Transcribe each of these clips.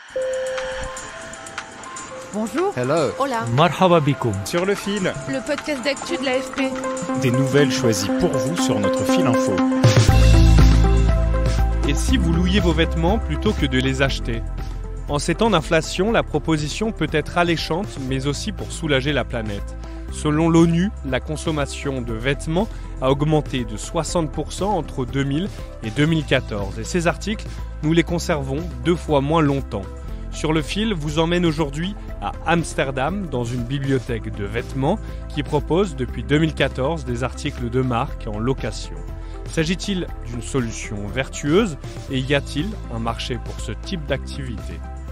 Bonjour. Hello. Hola. Marhaba bikoum. Sur le fil, Le podcast d'actu de l'AFP. des nouvelles choisies pour vous sur notre fil info. Et si vous louiez vos vêtements plutôt que de les acheter ? En ces temps d'inflation, la proposition peut être alléchante, mais aussi pour soulager la planète. Selon l'ONU, la consommation de vêtements a augmenté de 60% entre 2000 et 2014. Et ces articles, nous les conservons 2 fois moins longtemps. Sur le fil vous emmène aujourd'hui à Amsterdam, dans une bibliothèque de vêtements qui propose depuis 2014 des articles de marque en location. S'agit-il d'une solution vertueuse et y a-t-il un marché pour ce type d'activité ?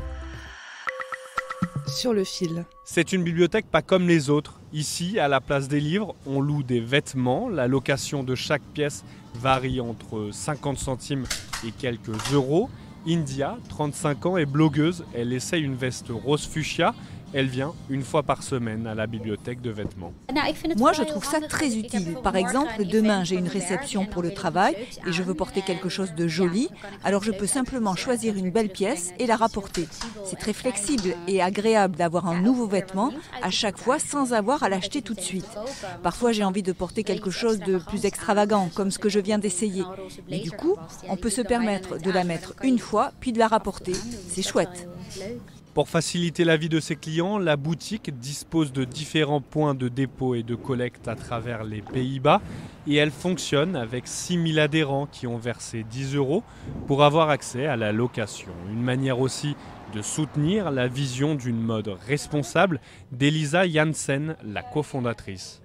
Sur le fil. C'est une bibliothèque pas comme les autres. Ici, à la place des livres, on loue des vêtements. La location de chaque pièce varie entre 50 centimes et quelques euros. India, 35 ans, est blogueuse. Elle essaye une veste rose fuchsia. Elle vient une fois par semaine à la bibliothèque de vêtements. Moi, je trouve ça très utile. Par exemple, demain, j'ai une réception pour le travail et je veux porter quelque chose de joli. Alors, je peux simplement choisir une belle pièce et la rapporter. C'est très flexible et agréable d'avoir un nouveau vêtement à chaque fois sans avoir à l'acheter tout de suite. Parfois, j'ai envie de porter quelque chose de plus extravagant, comme ce que je viens d'essayer. Mais du coup, on peut se permettre de la mettre une fois, puis de la rapporter. C'est chouette. Pour faciliter la vie de ses clients, la boutique dispose de différents points de dépôt et de collecte à travers les Pays-Bas et elle fonctionne avec 6000 adhérents qui ont versé 10 € pour avoir accès à la location. Une manière aussi de soutenir la vision d'une mode responsable d'Elisa Janssen, la cofondatrice.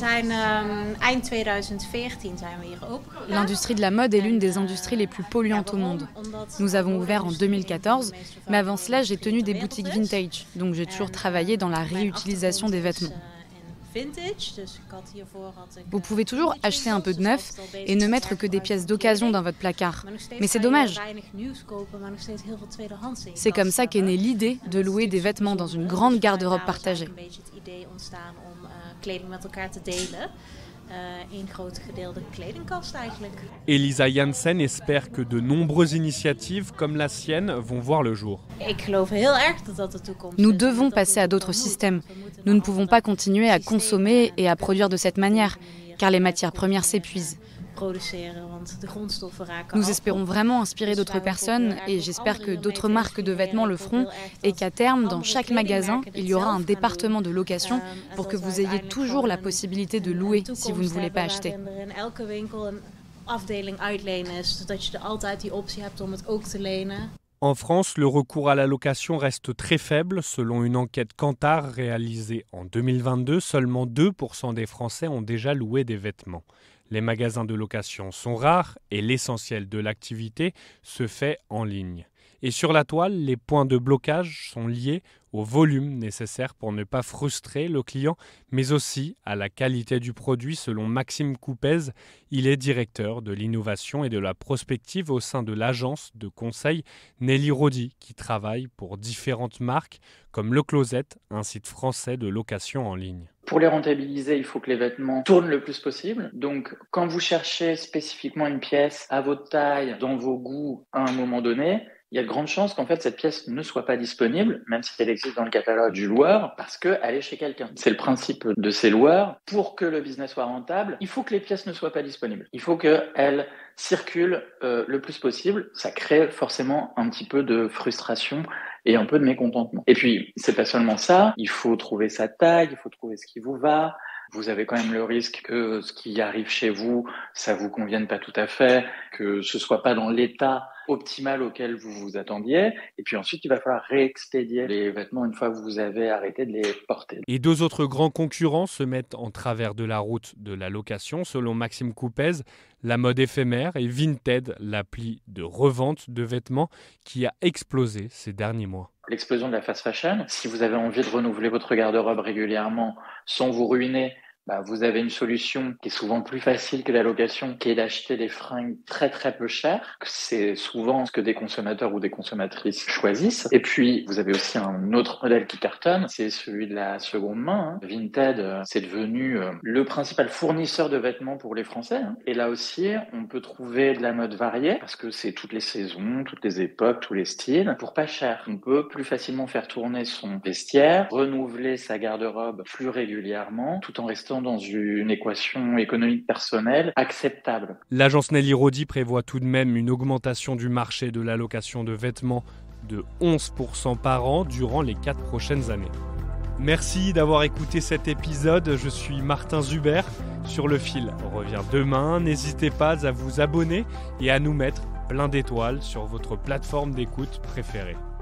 L'industrie de la mode est l'une des industries les plus polluantes au monde. Nous avons ouvert en 2014, mais avant cela, j'ai tenu des boutiques vintage, donc j'ai toujours travaillé dans la réutilisation des vêtements. Vous pouvez toujours acheter un peu de neuf et ne mettre que des pièces d'occasion dans votre placard. Mais c'est dommage. C'est comme ça qu'est née l'idée de louer des vêtements dans une grande garde-robe partagée. Elisa Janssen espère que de nombreuses initiatives comme la sienne vont voir le jour. Nous devons passer à d'autres systèmes. Nous ne pouvons pas continuer à consommer et à produire de cette manière, car les matières premières s'épuisent. Nous espérons vraiment inspirer d'autres personnes et j'espère que d'autres marques de vêtements le feront et qu'à terme, dans chaque magasin, il y aura un département de location pour que vous ayez toujours la possibilité de louer si vous ne voulez pas acheter. En France, le recours à la location reste très faible. Selon une enquête Kantar réalisée en 2022, seulement 2% des Français ont déjà loué des vêtements. Les magasins de location sont rares et l'essentiel de l'activité se fait en ligne. Et sur la toile, les points de blocage sont liés au volume nécessaire pour ne pas frustrer le client, mais aussi à la qualité du produit selon Maxime Coupez. Il est directeur de l'innovation et de la prospective au sein de l'agence de conseil Nelly Rodi, qui travaille pour différentes marques comme Le Closet, un site français de location en ligne. Pour les rentabiliser, il faut que les vêtements tournent le plus possible. Donc, quand vous cherchez spécifiquement une pièce à votre taille, dans vos goûts, à un moment donné, il y a de grandes chances qu'en fait cette pièce ne soit pas disponible, même si elle existe dans le catalogue du loueur, parce qu'elle est chez quelqu'un. C'est le principe de ces loueurs. Pour que le business soit rentable, il faut que les pièces ne soient pas disponibles. Il faut qu'elles circulent le plus possible. Ça crée forcément un petit peu de frustration et un peu de mécontentement. Et puis, c'est pas seulement ça. Il faut trouver sa taille, il faut trouver ce qui vous va. Vous avez quand même le risque que ce qui arrive chez vous, ça vous convienne pas tout à fait, que ce soit pas dans l'état optimal auquel vous vous attendiez. Et puis ensuite, il va falloir réexpédier les vêtements une fois que vous avez arrêté de les porter. Et 2 autres grands concurrents se mettent en travers de la route de la location. Selon Maxime Coupez, la mode éphémère et Vinted, l'appli de revente de vêtements qui a explosé ces derniers mois. L'explosion de la fast fashion, si vous avez envie de renouveler votre garde-robe régulièrement sans vous ruiner, vous avez une solution qui est souvent plus facile que la location, qui est d'acheter des fringues très très peu chères. C'est souvent ce que des consommateurs ou des consommatrices choisissent. Et puis, vous avez aussi un autre modèle qui cartonne, c'est celui de la seconde main. Vinted, c'est devenu le principal fournisseur de vêtements pour les Français. Et là aussi, on peut trouver de la mode variée, parce que c'est toutes les saisons, toutes les époques, tous les styles, pour pas cher. On peut plus facilement faire tourner son vestiaire, renouveler sa garde-robe plus régulièrement, tout en restant dans une équation économique personnelle acceptable. L'agence Nelly Rodi prévoit tout de même une augmentation du marché de la location de vêtements de 11% par an durant les 4 prochaines années. Merci d'avoir écouté cet épisode. Je suis Martin Zuber. Sur le fil revient demain. N'hésitez pas à vous abonner et à nous mettre plein d'étoiles sur votre plateforme d'écoute préférée.